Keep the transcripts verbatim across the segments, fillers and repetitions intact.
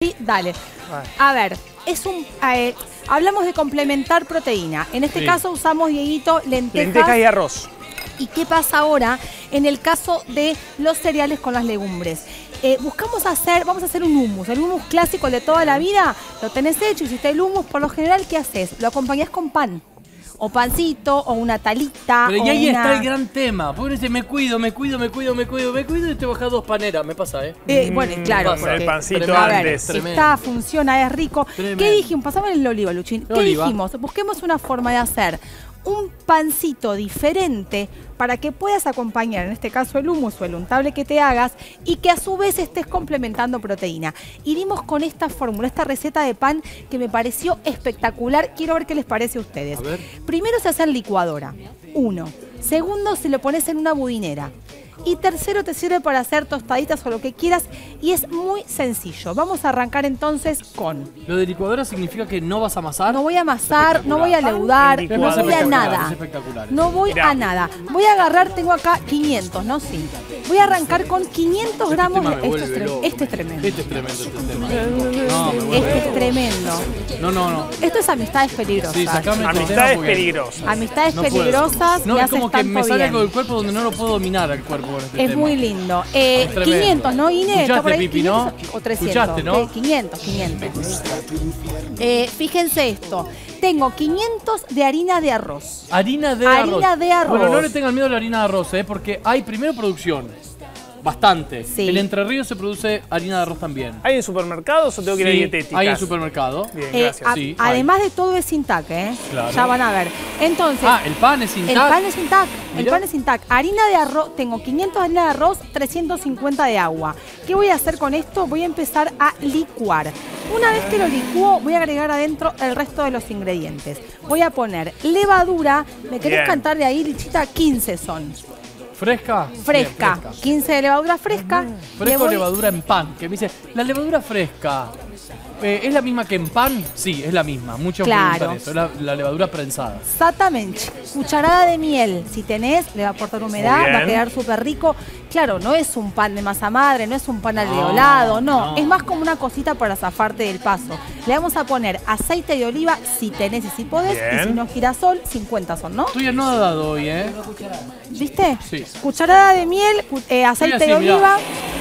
Sí, dale. A ver, es un... Eh, hablamos de complementar proteína. En este sí. caso usamos, Dieguito, lentejas. Lentejas y arroz. ¿Y qué pasa ahora en el caso de los cereales con las legumbres? Eh, buscamos hacer, vamos a hacer un hummus, el hummus clásico de toda la vida, lo tenés hecho, hiciste el hummus, por lo general, ¿qué haces? Lo acompañás con pan. O pancito, o una talita. Pero o y ahí una... está el gran tema. Porque dice, me cuido, me cuido, me cuido, me cuido, me cuido y te bajas dos paneras. Me pasa, ¿eh? eh bueno, claro. Pasa, porque, el pancito tremendo, antes. A ver, está, funciona, es rico. Tremendo. ¿Qué dijimos? Pasame el oliva, Luchín. ¿Qué oliva. dijimos? Busquemos una forma de hacer un pancito diferente para que puedas acompañar, en este caso el hummus o el untable que te hagas, y que a su vez estés complementando proteína. Y dimos con esta fórmula, esta receta de pan que me pareció espectacular. Quiero ver qué les parece a ustedes. A ver. Primero se hace en licuadora, uno. Segundo, se lo pones en una budinera. Y tercero, te sirve para hacer tostaditas o lo que quieras y es muy sencillo. Vamos a arrancar entonces con... ¿Lo de licuadora significa que no vas a amasar? No voy a amasar, no voy a leudar, no voy a nada. No voy Mirá. a nada. Voy a agarrar, tengo acá quinientos, ¿no? Sí. Voy a arrancar con quinientos gramos de... Esto es, tre este es tremendo. Este es tremendo, este es tremendo. No, me Este es tremendo. No, no, no. Esto es amistades peligrosas. Sí, sacame Amistades peligrosas. Amistades no puedo. peligrosas No, y es haces como que tanto me sale bien. algo del cuerpo donde no lo puedo dominar al cuerpo con este Es tema. muy lindo. Eh, Es quinientos, ¿no, Inés? ¿Está por ahí? Pipi, ¿no? quinientos o trescientos. Escuchaste, ¿no? Eh, quinientos, quinientos. Eh, fíjense esto. Tengo quinientos de harina de arroz. Harina de harina arroz. de arroz. Bueno, no le tengan miedo a la harina de arroz, ¿eh? Porque hay primero producción. Bastante. Sí. En Entre Ríos se produce harina de arroz también. ¿Hay en supermercados o tengo que ir a Sí, dietéticas? hay en supermercado. Bien, Eh, gracias. a- Sí, además de todo es Sintac, ¿eh? Claro. Ya van a ver. Entonces, Ah, el pan es el intact. pan es Sintac. El Mirá. pan es Sintac. Harina de arroz, tengo quinientos de harina de arroz, trescientos cincuenta de agua. ¿Qué voy a hacer con esto? Voy a empezar a licuar. Una vez que lo licúo, voy a agregar adentro el resto de los ingredientes. Voy a poner levadura. ¿Me querés Bien. cantar de ahí, Lichita? quince son. ¿Fresca? Fresca. Bien, quince de levadura fresca. Le Fresca o voy- levadura en pan. Que me dice, la levadura fresca, eh, ¿es la misma que en pan? Sí, es la misma. Muchos Claro. preguntan eso. Es la, la levadura prensada. Exactamente. Cucharada de miel, si tenés, le va a aportar humedad, Muy bien. va a quedar súper rico. Claro, no es un pan de masa madre, no es un pan alveolado, no, no. Es más como una cosita para zafarte del paso. Le vamos a poner aceite de oliva, si tenés y si podés, Bien. y si no girasol, cincuenta son, ¿no? Estoy anodado hoy, ¿eh? ¿Viste? Sí. Cucharada de miel, cu- eh, aceite así, de mirá. oliva.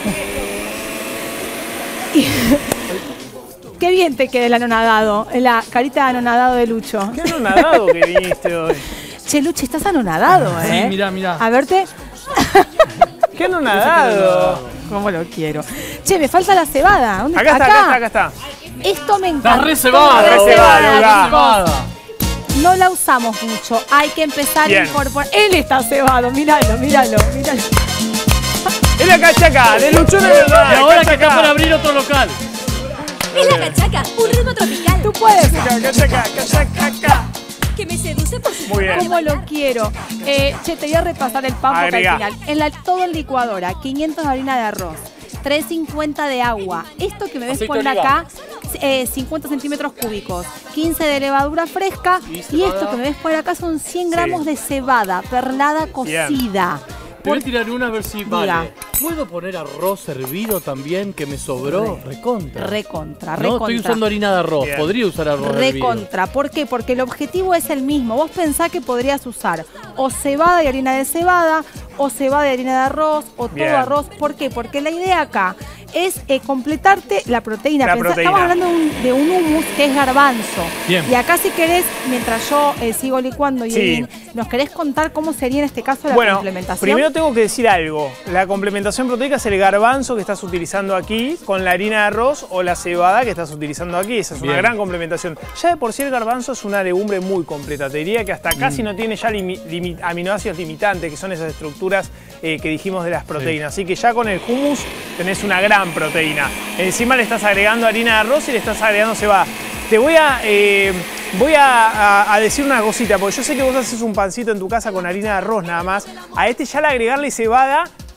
Y- Qué bien te queda el anonadado, la carita de anonadado de Lucho. Qué anonadado que viniste hoy. Che, Luchi, estás anonadado, Sí, ¿eh? mirá, mirá. A verte. Qué anonadado. ¿Cómo lo quiero? Che, me falta la cebada. ¿Dónde Acá está, acá está, acá está. Esto me encanta. Está re cebada, Re re cebada, cebada, chicos. cebada. No la usamos mucho. Hay que empezar Bien. a incorporar. Él está cebado. Míralo, míralo, míralo. Es la cachaca, de Luchón de verdad. Y ahora que cachaca. está por abrir otro local. Es la cachaca, un ritmo tropical Tú puedes. Cachaca, cachaca. que me seduce por su Muy bien. ¿Cómo lo quiero? Eh, che, te voy a repasar el pan porque Agregá. al final. En la, todo en licuadora, quinientos de harina de arroz, trescientos cincuenta de agua. Esto que me ves Aceite poner de oliva. acá, eh, cincuenta centímetros cúbicos, quince de levadura fresca. Y Y, cebada. esto que me ves por acá son cien gramos de cebada, perlada cocida. Te voy a Por- tirar una a ver si Diga. vale. ¿Puedo poner arroz hervido también que me sobró? Recontra. Recontra, No, recontra. estoy usando harina de arroz. Bien. Podría usar arroz hervido. Recontra. ¿Por qué? Porque el objetivo es el mismo. Vos pensás que podrías usar o cebada y harina de cebada, o cebada y harina de arroz, o Bien. todo arroz. ¿Por qué? Porque la idea acá es eh, completarte la proteína. La Pensá- proteína. Estamos hablando de un, de un hummus que es garbanzo. Bien. Y acá si querés, mientras yo eh, sigo licuando, y Sí. ¿nos querés contar cómo sería en este caso la Bueno, complementación? primero tengo que decir algo. La complementación proteica es el garbanzo que estás utilizando aquí con la harina de arroz o la cebada que estás utilizando aquí. Esa es una Bien. gran complementación. Ya de por sí el garbanzo es una legumbre muy completa. Te diría que hasta casi no tiene ya limi- limi- aminoácidos limitantes, que son esas estructuras eh, que dijimos de las proteínas. Así que ya con el hummus tenés una gran proteína. Encima le estás agregando harina de arroz y le estás agregando cebada. Te voy a, eh, voy a, a- a decir una cosita, porque yo sé que vos haces un pancito en tu casa con harina de arroz nada más. A este ya al agregarle cebada,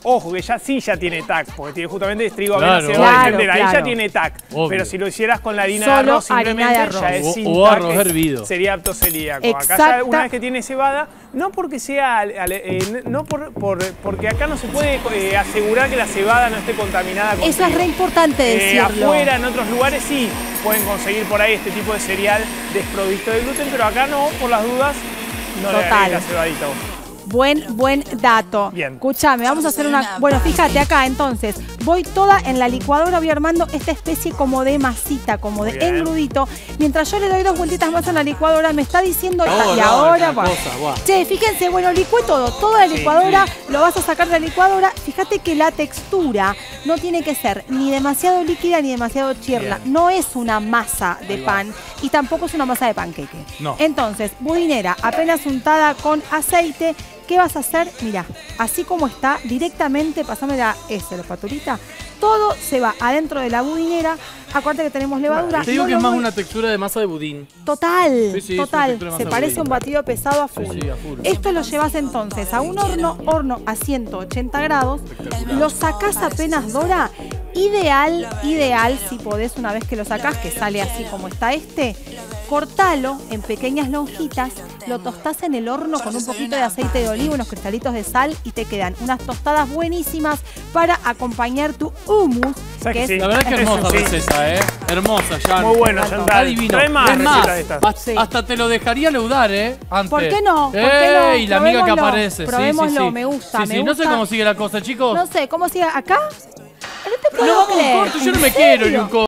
Ojo, que ya sí ya tiene T A C, porque tiene justamente trigo, Claro, avena, cebada claro, y entera. Ahí ya claro. tiene T A C. Obvio. Pero si lo hicieras con la harina Solo de arroz harina simplemente, de arroz. ya es O- sin o T A C, arroz es- hervido. sería apto celíaco. Acá Exacta. ya una vez que tiene cebada, no porque sea, ale- ale- eh, no por, por- porque acá no se puede eh, asegurar que la cebada no esté contaminada con Eso es trigo. re importante Eh, decirlo. afuera, en otros lugares sí pueden conseguir por ahí este tipo de cereal desprovisto de gluten, pero acá no, por las dudas, no le Total. agregues la cebadita vos. Buen, buen dato. Bien. Escúchame, vamos a hacer una... Bueno, fíjate acá, entonces, voy toda en la licuadora, voy armando esta especie como de masita, como de Muy bien. engrudito. Mientras yo le doy dos vueltitas más en la licuadora, me está diciendo... No, y no, ahora, una bueno. cosa, guau. Che, fíjense, bueno, licué todo, toda la Sí, licuadora, lo vas a sacar de la licuadora. Fíjate que la textura no tiene que ser ni demasiado líquida ni demasiado chirla. Bien. No es una masa de Ahí va. pan y tampoco es una masa de panqueque. No. Entonces, budinera apenas untada con aceite. ¿Qué vas a hacer? Mira, así como está, directamente, pasame la S, la espatulita, todo se va adentro de la budinera. Acuérdate que tenemos levadura. Te digo no que es lo más voy- una textura de masa de budín. Total, Sí, sí, es una total. textura de Se masa parece budín. un batido pesado a full. Sí, sí, a full. Esto lo llevas entonces a un horno, horno a ciento ochenta grados. Lo sacás apenas dora. Ideal, ideal, si podés, una vez que lo sacás, que sale así como está este, cortalo en pequeñas lonjitas, lo tostás en el horno con un poquito de aceite de oliva, unos cristalitos de sal y te quedan unas tostadas buenísimas para acompañar tu hummus. ¿Sabes Que que es sí? La verdad es que hermosa Sí. receta, ¿eh? Hermosa, ya. Muy bueno, Está Chantal. divino. Trae más es recetas más, de estas. hasta, Sí. hasta te lo dejaría leudar, ¿eh? Antes. ¿Por qué no? ¿Por qué no? ¡Ey! La amiga que Probémoslo. aparece. Sí, Probémoslo, sí, sí. me gusta, Sí, me sí. No sé gusta. cómo sigue la cosa, chicos. No sé, ¿cómo sigue acá? No te puedo No, vamos a un creer. corte, yo no ¿En me quiero ni serio? un corte.